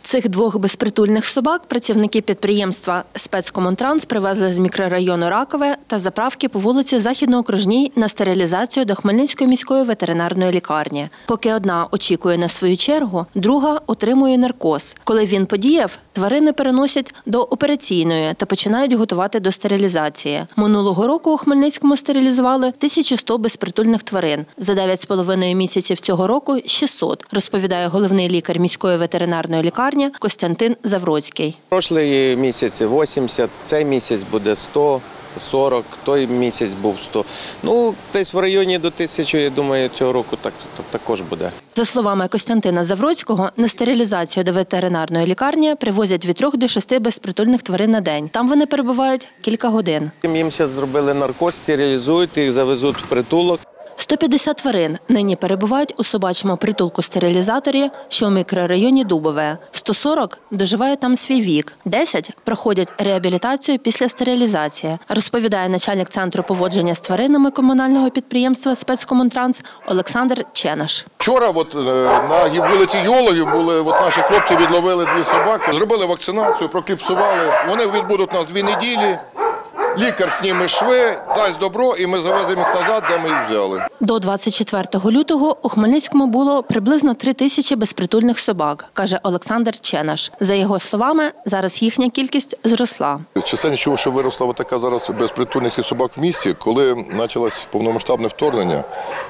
Цих двох безпритульних собак працівники підприємства «Спецкомунтранс» привезли з мікрорайону Ракове та заправки по вулиці Західноокружній на стерилізацію до Хмельницької міської ветеринарної лікарні. Поки одна очікує на свою чергу, друга отримує наркоз. Коли він подіяв, тварини переносять до операційної та починають готувати до стерилізації. Минулого року у Хмельницькому стерилізували 1100 безпритульних тварин. За 9,5 місяців цього року – 600, розповідає головний лікар міської ветеринарної лікарні Костянтин Завроцький. Прошлий місяць 80, цей місяць буде 100, 40, той місяць був 100. Ну, десь в районі до 1000, я думаю, цього року також буде. За словами Костянтина Завроцького, на стерилізацію до ветеринарної лікарні привозять від 3 до 6 безпритульних тварин на день. Там вони перебувають кілька годин. Їм зараз зробили наркоз, стерилізують, їх завезуть в притулок. 150 тварин нині перебувають у собачому притулку-стерилізаторі, що у мікрорайоні Дубове. 140 доживають там свій вік. 10 проходять реабілітацію після стерилізації, розповідає начальник центру поводження з тваринами комунального підприємства «Спецкомунтранс» Олександр Ченаш. Вчора на вулиці геологів наші хлопці відловили 2 собаки, зробили вакцинацію, прокліпсували. Вони відбудуть у нас 2 неділі. Лікар зніме шви, дасть добро, і ми завеземо їх назад, де ми їх взяли. До 24 лютого у Хмельницькому було приблизно 3000 безпритульних собак, каже Олександр Ченаш. За його словами, зараз їхня кількість зросла. Чисельність чого, що виросла така зараз безпритульність собак в місті, коли почалось повномасштабне вторгнення.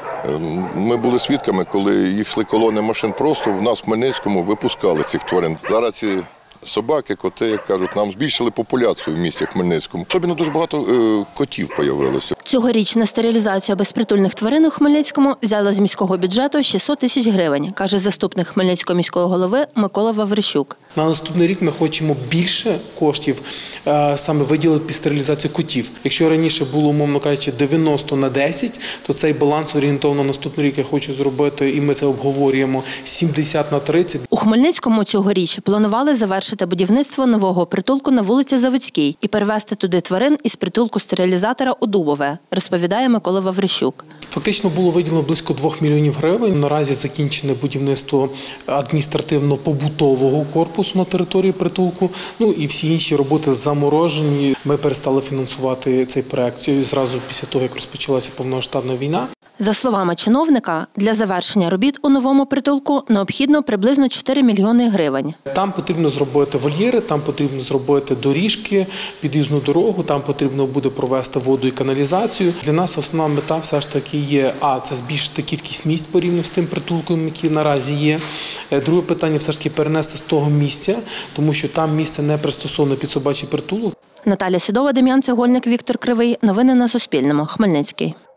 Ми були свідками, коли їх йшли колони машин просто, в нас в Хмельницькому випускали цих тварин. Зараз ці собаки, коти, як кажуть, нам збільшили популяцію в місті Хмельницькому. Особливо дуже багато котів з'явилося. Цьогоріч на стерилізацію безпритульних тварин у Хмельницькому взяли з міського бюджету 600 000 гривень, каже заступник Хмельницького міського голови Микола Ваврищук. На наступний рік ми хочемо більше коштів саме виділити під стерилізацію котів. Якщо раніше було, умовно кажучи, 90/10, то цей баланс орієнтовно на наступний рік я хочу зробити, і ми це обговорюємо, 70/30. У Хмельницькому цьогоріч планували завершити будівництво нового притулку на вулиці Заводській і перевезти туди тварин із притулку-стерилізатора у Дубове, розповідає Микола Ваврищук. Фактично було виділено близько 2 мільйонів гривень. Наразі закінчене будівництво адміністративно-побутового корпусу на території притулку. Ну і всі інші роботи заморожені. Ми перестали фінансувати цей проект зразу після того, як розпочалася повномасштабна війна. За словами чиновника, для завершення робіт у новому притулку необхідно приблизно 4 мільйони гривень. Там потрібно зробити вольєри, там потрібно зробити доріжки, під'їзну дорогу, там потрібно буде провести воду і каналізацію. Для нас основна мета все ж таки є, це збільшити кількість місць порівняно з тим притулком, який наразі є. Друге питання все ж таки перенести з того місця, тому що там місце не пристосоване під собачий притулок. Наталя Сідова, Дем'ян Цегольник, Віктор Кривий. Новини на Суспільному. Хмельницький.